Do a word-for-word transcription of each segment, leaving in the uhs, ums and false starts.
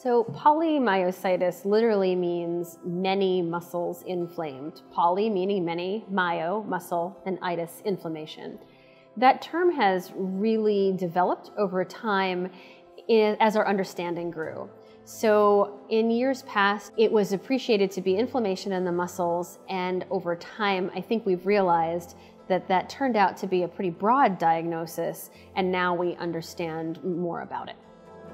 So polymyositis literally means many muscles inflamed. Poly meaning many, myo, muscle, and itis, inflammation. That term has really developed over time as our understanding grew. So in years past, it was appreciated to be inflammation in the muscles, and over time, I think we've realized that that turned out to be a pretty broad diagnosis, and now we understand more about it.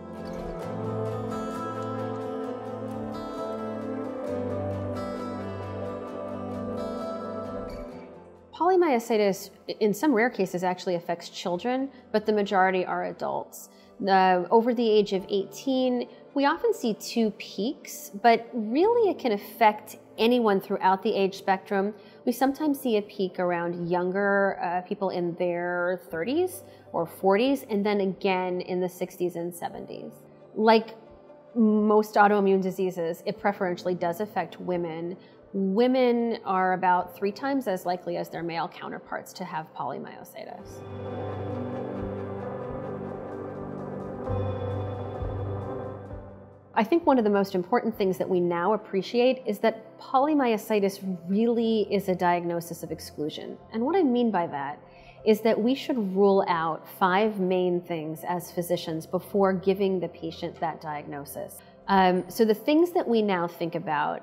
Polymyositis, in some rare cases, actually affects children, but the majority are adults. Uh, over the age of eighteen, we often see two peaks, but really it can affect anyone throughout the age spectrum. We sometimes see a peak around younger uh, people in their thirties or forties, and then again in the sixties and seventies. Like most autoimmune diseases, it preferentially does affect women. Women are about three times as likely as their male counterparts to have polymyositis. I think one of the most important things that we now appreciate is that polymyositis really is a diagnosis of exclusion. And what I mean by that is that we should rule out five main things as physicians before giving the patient that diagnosis. Um, so the things that we now think about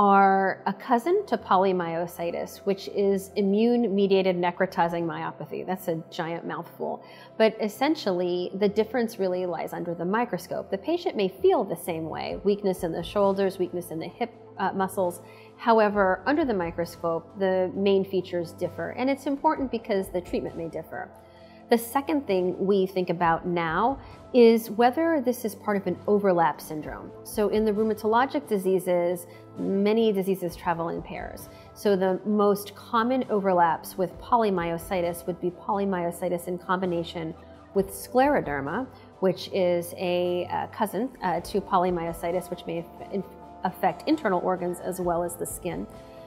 are a cousin to polymyositis, which is immune-mediated necrotizing myopathy. That's a giant mouthful. But essentially, the difference really lies under the microscope. The patient may feel the same way, weakness in the shoulders, weakness in the hip uh, muscles. However, under the microscope, the main features differ. And it's important because the treatment may differ. The second thing we think about now is whether this is part of an overlap syndrome. So in the rheumatologic diseases, many diseases travel in pairs. So the most common overlaps with polymyositis would be polymyositis in combination with scleroderma, which is a uh, cousin uh, to polymyositis, which may affect internal organs as well as the skin.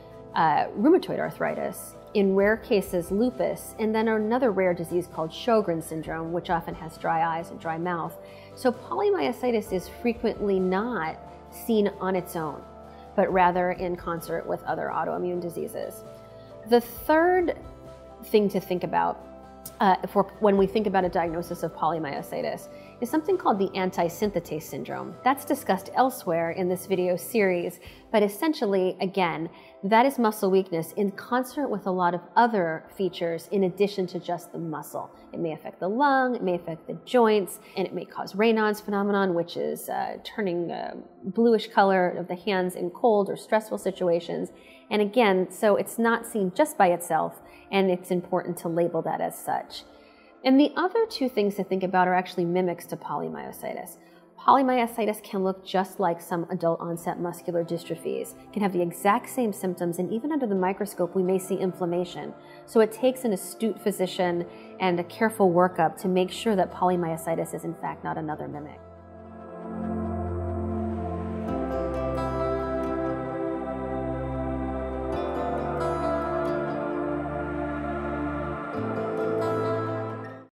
Uh, rheumatoid arthritis, in rare cases lupus, and then another rare disease called Sjogren's syndrome, which often has dry eyes and dry mouth. So polymyositis is frequently not seen on its own, but rather in concert with other autoimmune diseases. The third thing to think about uh, for when we think about a diagnosis of polymyositis is something called the anti-synthetase syndrome. That's discussed elsewhere in this video series, but essentially, again, that is muscle weakness in concert with a lot of other features in addition to just the muscle. It may affect the lung, it may affect the joints, and it may cause Raynaud's phenomenon, which is uh, turning uh, bluish color of the hands in cold or stressful situations. And again, so it's not seen just by itself, and it's important to label that as such. And the other two things to think about are actually mimics to polymyositis. Polymyositis can look just like some adult onset muscular dystrophies, can have the exact same symptoms, and even under the microscope we may see inflammation. So it takes an astute physician and a careful workup to make sure that polymyositis is in fact not another mimic.